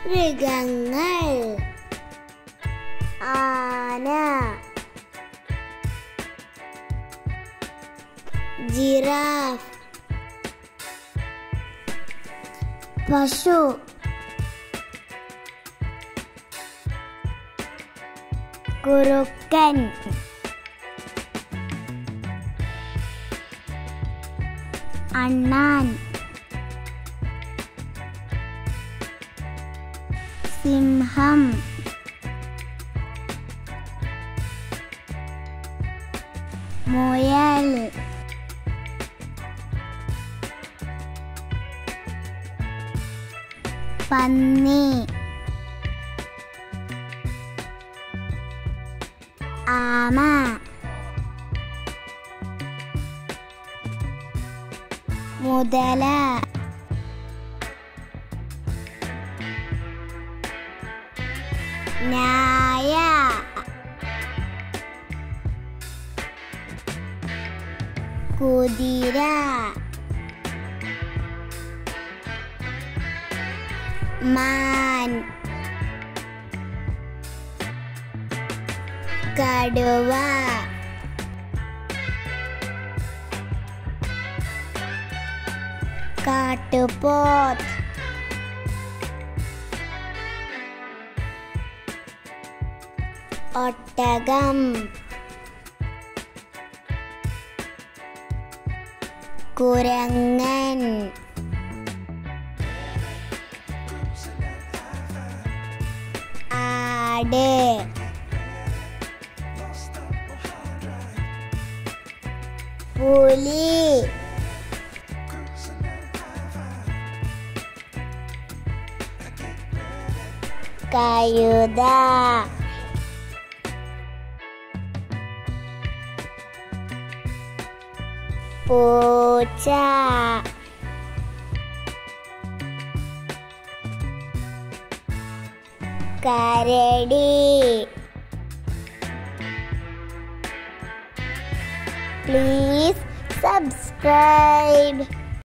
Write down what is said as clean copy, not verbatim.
മൃഗങ്ങൾ ആന ജിറാഫ് പശു കുറുക്കൻ അണ്ണാൻ സിംഹം മുയൽ പന്നി ആമ മുതല നായ കുതിര മാൻ കടുവ കാട്ടുപോത്ത് ഒട്ടകം കുരങ്ങൻ ആട് പുലി കഴുത പൂച്ച കരടി Please subscribe.